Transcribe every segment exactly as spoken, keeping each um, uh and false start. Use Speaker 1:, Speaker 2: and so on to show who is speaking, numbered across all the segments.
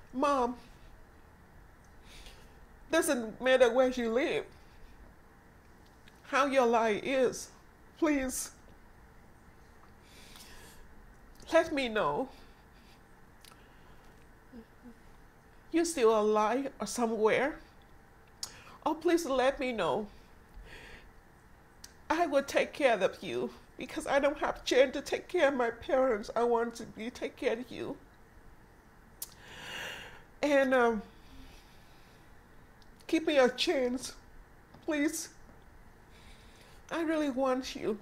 Speaker 1: Mom, doesn't matter where you live, how your life is. Please, let me know. You're still alive or somewhere. Oh, please let me know. I will take care of you because I don't have chance to take care of my parents. I want to be take care of you. And um, give me a chance, please. I really want you.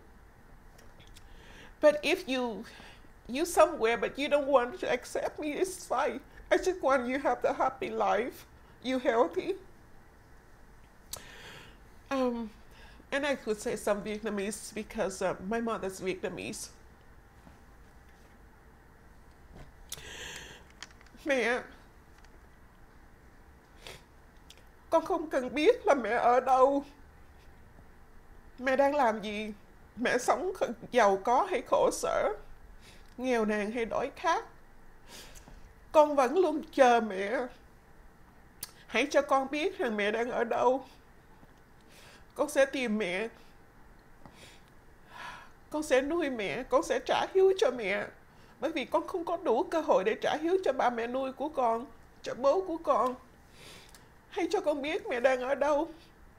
Speaker 1: But if you you somewhere but you don't want to accept me, it's fine. I just want you to have the happy life. You healthy. Um, and I could say some Vietnamese because uh, my mother's Vietnamese. Mẹ, con không cần biết là mẹ ở đâu. Mẹ đang làm gì? Mẹ sống giàu có hay khổ sở? Nghèo nàn hay đói khát? Con vẫn luôn chờ mẹ. Hãy cho con biết rằng mẹ đang ở đâu. Con sẽ tìm mẹ. Con sẽ nuôi mẹ. Con sẽ trả hiếu cho mẹ. Bởi vì con không có đủ cơ hội để trả hiếu cho ba mẹ nuôi của con, cho bố của con. Hãy cho con biết mẹ đang ở đâu.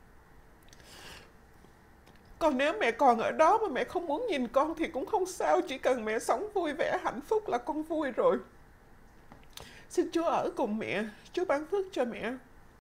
Speaker 1: Còn nếu mẹ còn ở đó mà mẹ không muốn nhìn con thì cũng không sao. Chỉ cần mẹ sống vui vẻ, hạnh phúc là con vui rồi. Xin Chúa ở cùng mẹ. Chúa ban phước cho mẹ.